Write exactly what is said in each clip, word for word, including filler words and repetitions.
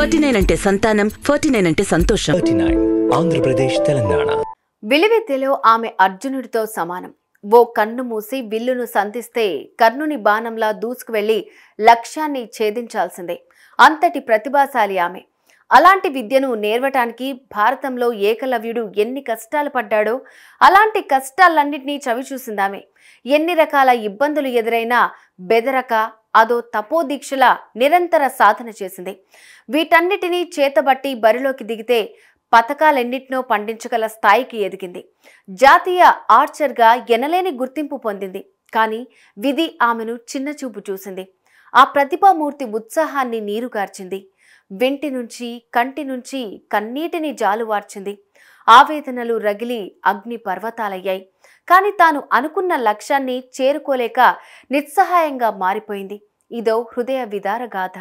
Forty nine అంటే సంతానం, forty nine అంటే సంతోషం. Forty nine Andhra Pradesh, Telangana. విలువిద్యలో ఆమె అర్జునుడితో సమానం. ఓ కన్ను మూసి విల్లును సంధిస్తే కర్ణుని బాణంలా దూసుకువెళ్లి లక్ష్యాన్ని ఛేదించాల్సిందే. అంతటి ప్రతిభాశాలి ఆమె. అలాంటి విద్యను నేర్వటానికి భారతంలో ఏకలవ్యుడు ఎన్ని కష్టాలు పడ్డాడో అలాంటి కష్టాలన్నింటినీ చవిచూసిందామె. ఎన్ని రకాల ఇబ్బందులు ఎదురైనా బెదరక అదో తపోదీక్షల నిరంతర సాధన చేసింది. వీటన్నిటినీ చేతబట్టి బరిలోకి దిగితే పథకాలెన్నిటినో పండించగల స్థాయికి ఎదిగింది. జాతీయ ఆర్చర్గా ఎనలేని గుర్తింపు పొందింది. కానీ విధి ఆమెను చిన్నచూపు చూసింది. ఆ ప్రతిభామూర్తి ఉత్సాహాన్ని నీరుగార్చింది. వెంటి నుంచి కంటి నుంచి కన్నీటిని జాలువార్చింది. ఆవేదనలు రగిలి అగ్ని పర్వతాలయ్యాయి. కానీ తాను అనుకున్న లక్ష్యాన్ని చేరుకోలేక నిస్సహాయంగా మారిపోయింది. ఇదో హృదయ విదార గాథ.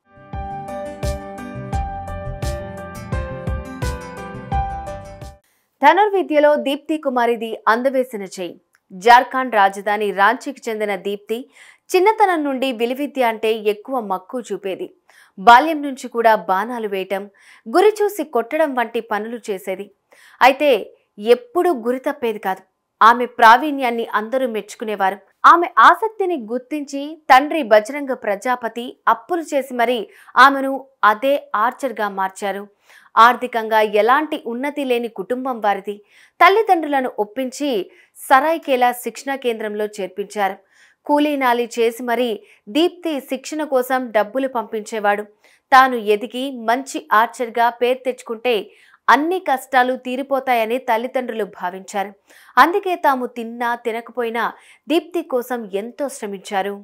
ధనుర్విద్యలో దీప్తి కుమారిది అందవేసిన చేయి. జార్ఖండ్ రాజధాని రాంచీకి చెందిన దీప్తి చిన్నతనం నుండి విలువిద్య అంటే ఎక్కువ మక్కువ చూపేది. బాల్యం నుంచి కూడా బాణాలు వేయటం, గురి చూసి కొట్టడం వంటి పనులు చేసేది. అయితే ఎప్పుడూ గురి తప్పేది కాదు. ఆమె ప్రావీణ్యాన్ని అందరూ మెచ్చుకునేవారు. ఆమె ఆసక్తిని గుర్తించి తండ్రి బజరంగ ప్రజాపతి అప్పులు చేసి మరీ ఆమెను అదే ఆర్చర్గా మార్చారు. ఆర్థికంగా ఎలాంటి ఉన్నతి లేని కుటుంబం వారిది. తల్లిదండ్రులను ఒప్పించి సరాయ్కేలా శిక్షణా కేంద్రంలో చేర్పించారు. కూలీనాలి చేసి మరీ దీప్తి శిక్షణ కోసం డబ్బులు పంపించేవాడు. తాను ఎదిగి మంచి ఆర్చర్గా పేరు తెచ్చుకుంటే అన్ని కష్టాలు తీరిపోతాయని తల్లిదండ్రులు భావించారు. అందుకే తాము తిన్నా తినకపోయినా దీప్తి కోసం ఎంతో శ్రమించారు.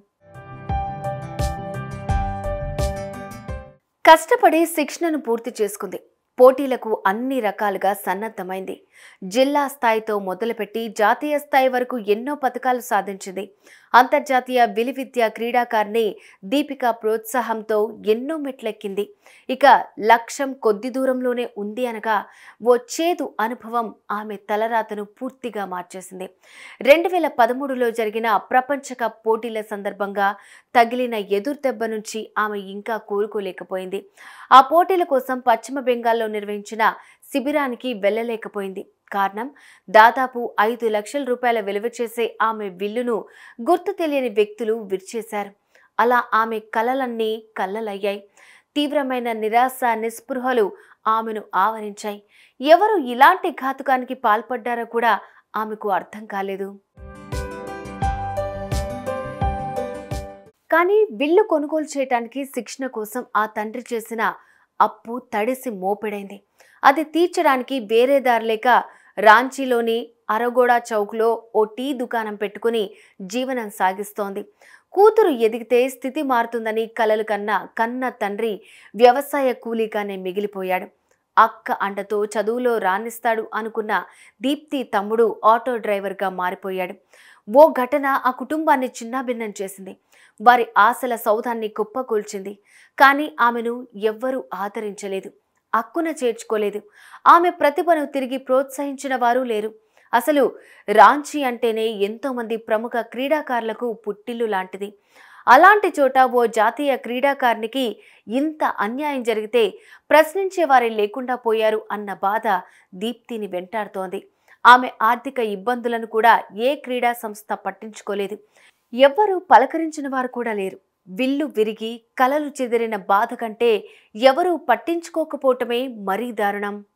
కష్టపడి శిక్షణను పూర్తి చేసుకుంది. పోటీలకు అన్ని రకాలుగా సన్నద్ధమైంది. జిల్లా స్థాయితో మొదలుపెట్టి జాతీయ స్థాయి వరకు ఎన్నో పథకాలు సాధించింది. అంతర్జాతీయ విలువిద్య క్రీడాకారిణి దీపిక ప్రోత్సాహంతో ఎన్నో మెట్లెక్కింది. ఇక లక్ష్యం కొద్ది దూరంలోనే ఉంది అనగా ఓ చేదు అనుభవం ఆమె తలరాతను పూర్తిగా మార్చేసింది. రెండు వేల పదమూడులో జరిగిన ప్రపంచ కప్ పోటీల సందర్భంగా తగిలిన ఎదురుదెబ్బ నుంచి ఆమె ఇంకా కోలుకోలేకపోయింది. ఆ పోటీల కోసం పశ్చిమ బెంగాల్లో నిర్వహించిన శిబిరానికి వెళ్లలేకపోయింది. కారణం, దాదాపు ఐదు లక్షల రూపాయల విలువ చేసే ఆమె విల్లును గుర్తు తెలియని వ్యక్తులు విరిచేశారు. అలా ఆమె కలలన్నీ కల్లలయ్యాయి. తీవ్రమైన నిరాశ నిస్పృహలు ఆమెను ఆవరించాయి. ఎవరు ఇలాంటి ఘాతుకానికి పాల్పడ్డారో కూడా ఆమెకు అర్థం కాలేదు. కానీ విల్లు కొనుగోలు చేయటానికి శిక్షణ కోసం ఆ తండ్రి చేసిన అప్పు తడిసి మోపెడైంది. అది తీర్చడానికి వేరే దారి లేక రాంచీలోని అరగోడా చౌక్లో ఓ టీ దుకాణం పెట్టుకుని జీవనం సాగిస్తోంది. కూతురు ఎదిగితే స్థితి మారుతుందని కలలు కన్నా కన్న తండ్రి వ్యవసాయ కూలీగానే మిగిలిపోయాడు. అక్క అండతో చదువులో రాణిస్తాడు అనుకున్న దీప్తి తమ్ముడు ఆటో డ్రైవర్గా మారిపోయాడు. ఓ ఘటన ఆ కుటుంబాన్ని చిన్నాభిన్నం చేసింది. వారి ఆశల సౌధాన్ని కుప్పకూల్చింది. కానీ ఆమెను ఎవ్వరూ ఆదరించలేదు, అక్కున చేర్చుకోలేదు. ఆమె ప్రతిభను తిరిగి ప్రోత్సహించిన వారు లేరు. అసలు రాంచీ అంటేనే ఎంతో మంది ప్రముఖ క్రీడాకారులకు పుట్టిల్లు లాంటిది. అలాంటి చోట ఓ జాతీయ క్రీడాకారునికి ఇంత అన్యాయం జరిగితే ప్రశ్నించే వారే లేకుండా పోయారు అన్న బాధ దీప్తిని వెంటాడుతోంది. ఆమె ఆర్థిక ఇబ్బందులను కూడా ఏ క్రీడా సంస్థ పట్టించుకోలేదు. ఎవ్వరూ పలకరించిన వారు కూడా లేరు. విల్లు విరిగి కలలు చెదిరిన బాధ కంటే ఎవరూ పట్టించుకోకపోవటమే మరీ దారుణం.